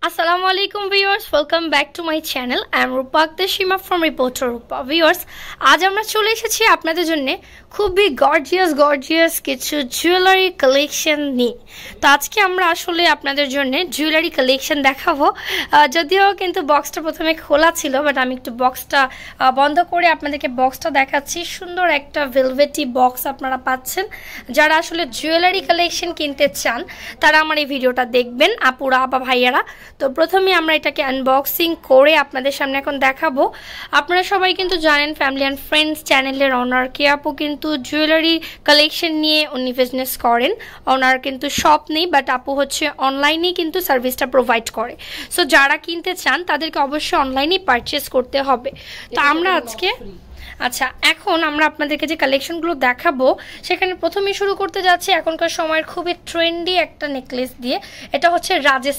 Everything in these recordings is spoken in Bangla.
Assalamu alaikum viewers, welcome back to my channel. I am Rupa Shima from Reporter Rupa. Viewers, আজ আমরা চলে এসেছি আপনাদের জন্য খুবই গর্জিয়াস কিছু জুয়েলারি কালেকশন নিয়ে। তো আজকে আমরা আসলে আপনাদের জন্য জুয়েলারি কালেকশন দেখাবো। যদিও কিন্তু বক্সটা প্রথমে খোলা ছিল, বাট আমি একটু বক্সটা বন্ধ করে আপনাদেরকে বক্সটা দেখাচ্ছি। সুন্দর একটা ভেলভেটি বক্স আপনারা পাচ্ছেন। যারা আসলে জুয়েলারি কালেকশন কিনতে চান তারা আমার এই ভিডিওটা দেখবেন, আপুরা বা ভাইয়ারা। তো প্রথমে আমরা এটাকে আনবক্সিং করে আপনাদের সামনে এখন দেখাবো। আপনারা সবাই কিন্তু জানেন ফ্যামিলি অ্যান্ড ফ্রেন্ডস চ্যানেলের ওনার কে আপু কিন্তু জুয়েলারি কালেকশন নিয়ে উনি বিজনেস করেন। ওনার কিন্তু শপ নেই, বাট আপু হচ্ছে অনলাইনেই কিন্তু সার্ভিসটা প্রোভাইড করে। সো যারা কিনতে চান তাদেরকে অবশ্যই অনলাইনেই পারচেস করতে হবে। তো আমরা আজকে আচ্ছা, এখন আমরা আপনাদেরকে যে কালেকশনগুলো দেখাবো সেখানে প্রথমেই শুরু করতে যাচ্ছি এখনকার সময়ের খুবই ট্রেন্ডি একটা নেকলেস দিয়ে। এটা হচ্ছে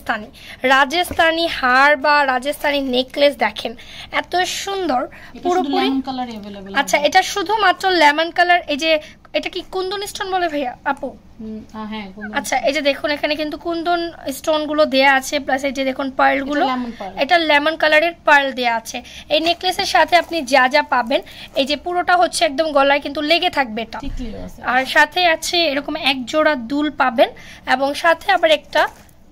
রাজস্থানি হার বা রাজস্থানি নেকলেস। দেখেন এত সুন্দর, পুরোপুরি আচ্ছা এটা শুধুমাত্র লেমন কালার। এই যে এটা কি কুন্দন স্টোন বলে ভাইয়া আপু? আচ্ছা, এই যে দেখুন এখানে কিন্তু কুন্দন স্টোন গুলো দেয়া আছে, প্লাস এই যে দেখুন পার্ল গুলো, এটা লেমন কালারের পার্ল দেয়া আছে। এই নেকলেসের সাথে আপনি যা যা পাবেন, এই যে পুরোটা হচ্ছে একদম গলায় কিন্তু লেগে থাকবে এটা, আর সাথে আছে এরকম এক জোড়া দুল পাবেন, এবং সাথে আবার একটা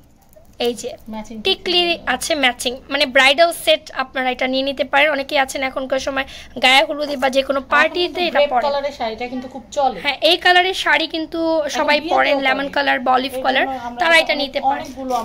এই যে টিকলি আছে ম্যাচিং, মানে ব্রাইডাল সেট আপনারা এটা নিয়ে নিতে পারেন। অনেকেই আছেন এখনকার সময় গায়ে হলুদে বা যে কোনো পার্টিতে এটা পরে। কালারের শাড়িটা কিন্তু খুব চলে। হ্যাঁ, এই কালারের শাড়ি কিন্তু সবাই পরেন, লেমন কালার বা অলিভ কালার, তারা এটা নিতে পারেন।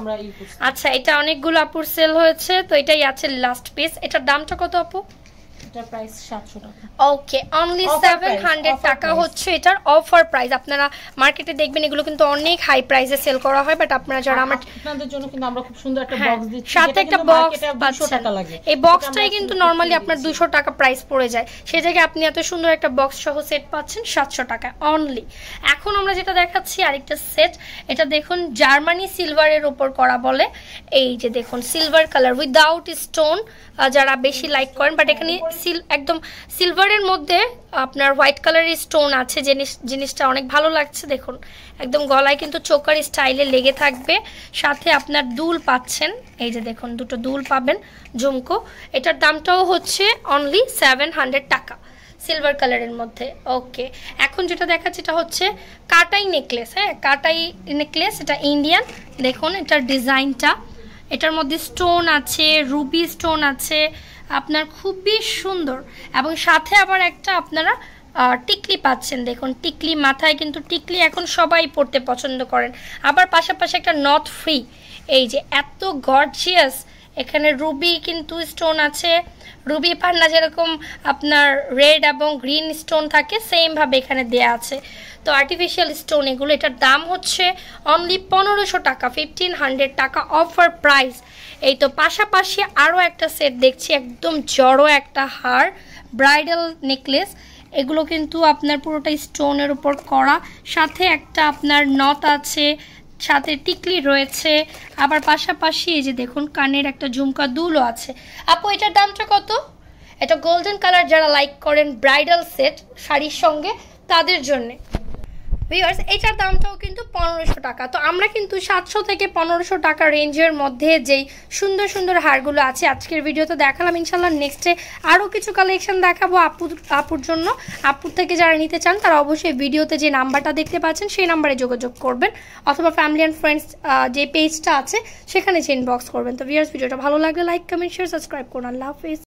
আচ্ছা, এটা অনেকগুলো আপুর সেল হয়েছে, তো এটাই আছে লাস্ট পিস। এটার দামটা কত আপু? এটার প্রাইস 700 টাকা। ওকে, অনলি 700 টাকা হচ্ছে এটার অফার প্রাইস। আপনারা মার্কেটে দেখবেন এগুলো কিন্তু অনেক হাই প্রাইসে সেল করা হয়, বাট আপনারা যারা আপনাদের জন্য কিন্তু আমরা খুব সুন্দর একটা বক্স দিচ্ছি, সাথে একটা বক্স 200 টাকা লাগে। এই বক্সটাই কিন্তু নরমালি আপনার 200 টাকা প্রাইস পড়ে যায়, সেই জায়গায় আপনি এত সুন্দর একটা বক্স সহ সেট পাচ্ছেন 700 টাকা অনলি। এখন আমরা যেটা দেখাচ্ছি আরেকটা সেট। এটা দেখুন জার্মানি সিলভারের উপর করা বলে। এই যে দেখুন সিলভার কালার উইদাউট স্টোন, যারা বেশি লাইক করেন, বাট এখানে একদম সিলভারের মধ্যে আপনার হোয়াইট কালারের স্টোন আছে। জিনিসটা অনেক ভালো লাগছে। দেখুন একদম গলায় কিন্তু চোকার স্টাইলে লেগে থাকবে, সাথে আপনার দুল পাচ্ছেন। এই যে দেখুন দুটো দুল পাবেন ঝুমকো। এটার দামটাও হচ্ছে অনলি 700 টাকা সিলভার কালারের মধ্যে। ওকে, এখন যেটা দেখাচ্ছি এটা হচ্ছে কাটাই নেকলেস। হ্যাঁ, কাটাই নেকলেস, এটা ইন্ডিয়ান। দেখুন এটার ডিজাইনটা, এটার মধ্যে স্টোন আছে, রুবি স্টোন আছে, আপনার খুবই সুন্দর, এবং সাথে আবার একটা আপনারা টিকলি পাচ্ছেন। দেখুন টিকলি, মাথায় কিন্তু টিকলি এখন সবাই পড়তে পছন্দ করেন, আবার পাশাপাশি একটা নট ফ্রি। এই যে এত গর্জিয়াস, এখানে রুবি কিন্তু স্টোন আছে, রুবি পান্না যেরকম আপনার রেড এবং গ্রিন স্টোন থাকে সেম ভাবে এখানে দেয়া আছে। তো আর্টিফিশিয়াল স্টোন এগুলো। এটার দাম হচ্ছে অনলি 1500 টাকা, 1500 টাকা অফার প্রাইস। এই তো পাশাপাশি আরও একটা সেট দেখছি, একদম জড়ো একটা হার, ব্রাইডাল নেকলেস। এগুলো কিন্তু আপনার পুরোটা স্টোনের উপর করা, সাথে একটা আপনার নথ আছে, সাথে টিকলি রয়েছে, আবার পাশাপাশি এই যে দেখুন কানের একটা ঝুমকা দুলও আছে। আপু এটার দামটা কত? এটা গোল্ডেন কালার যারা লাইক করেন ব্রাইডাল সেট শাড়ির সঙ্গে তাদের জন্য। ভিউয়ার্স, এটার দামটাও কিন্তু 1500 টাকা। তো আমরা কিন্তু 700 থেকে 1500 টাকা রেঞ্জের মধ্যে যেই সুন্দর সুন্দর হারগুলো আছে আজকের ভিডিওতে দেখালাম। ইনশাল্লাহ নেক্সটে আরও কিছু কালেকশন দেখাবো আপুর জন্য। আপুর থেকে যারা নিতে চান তারা অবশ্যই ভিডিওতে যে নাম্বারটা দেখতে পাচ্ছেন সেই নাম্বারে যোগাযোগ করবেন, অথবা ফ্যামিলি অ্যান্ড ফ্রেন্ডস যে পেজটা আছে সেখানে ইনবক্স করবেন। তো ভিউয়ার্স, ভিডিওটা ভালো লাগলে লাইক, কমেন্ট, শেয়ার, সাবস্ক্রাইব করুন। আল্লাহ হাফিজ।